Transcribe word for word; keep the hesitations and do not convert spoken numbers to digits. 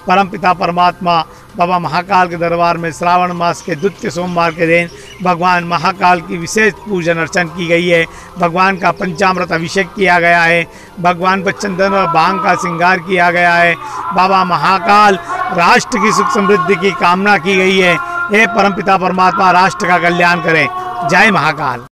परमपिता परमात्मा बाबा महाकाल के दरबार में श्रावण मास के द्वितीय सोमवार के दिन भगवान महाकाल की विशेष पूजन अर्चन की गई है। भगवान का पंचामृत अभिषेक किया गया है। भगवान पर चंदन और भांग का श्रृंगार किया गया है। बाबा महाकाल राष्ट्र की सुख समृद्धि की कामना की गई है। हे परमपिता परमात्मा राष्ट्र का कल्याण करें। जय महाकाल।